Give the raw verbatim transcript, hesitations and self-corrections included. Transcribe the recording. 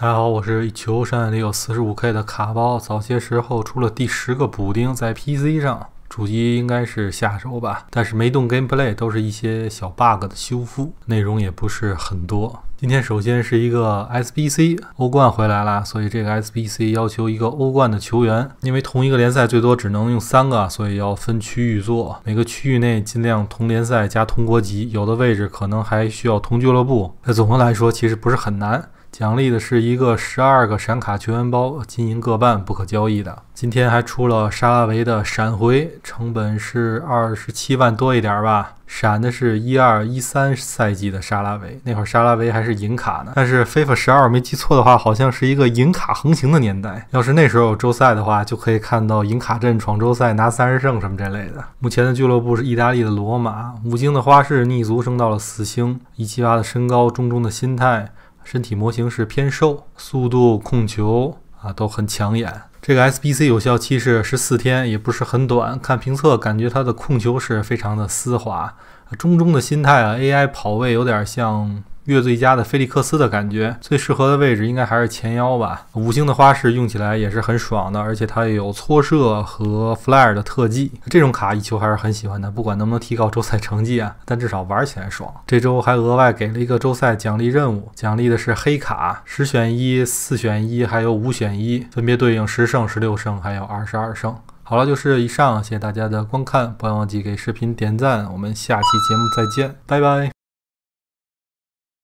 大家好，我是一球，山里有 四十五K 的卡包，早些时候出了第十个补丁在 P C 上，主机应该是下周吧，但是没动 gameplay， 都是一些小 bug 的修复，内容也不是很多。今天首先是一个 S B C 欧冠回来了，所以这个 S B C 要求一个欧冠的球员，因为同一个联赛最多只能用三个，所以要分区域做，每个区域内尽量同联赛加同国籍，有的位置可能还需要同俱乐部。那总的来说其实不是很难。奖励的是一个十二个闪卡球员包，金银各半，不可交易的。今天还出了沙拉维的闪回，成本是二十七万多一点吧。闪的是一二一三赛季的沙拉维，那会儿沙拉维还是银卡呢。但是 FIFA 十二没记错的话，好像是一个银卡横行的年代。要是那时候有周赛的话，就可以看到银卡阵闯周赛拿三十胜什么这类的。目前的俱乐部是意大利的罗马。五星的花式逆足升到了四星，一七八的身高，中中的心态。身体模型是偏瘦，速度控球啊都很抢眼。这个 S B C 有效期是十四天，也不是很短。看评测感觉它的控球是非常的丝滑，中中的心态啊 A I 跑位有点像月最佳的菲利克斯的感觉，最适合的位置应该还是前腰吧。五星的花式用起来也是很爽的，而且它也有搓射和 flare 的特技，这种卡一球还是很喜欢的，不管能不能提高周赛成绩啊，但至少玩起来爽。这周还额外给了一个周赛奖励任务，奖励的是黑卡，十选一、四选一还有五选一，分别对应十胜、十六胜还有二十二胜。好了，就是以上，谢谢大家的观看，不要忘记给视频点赞，我们下期节目再见，拜拜。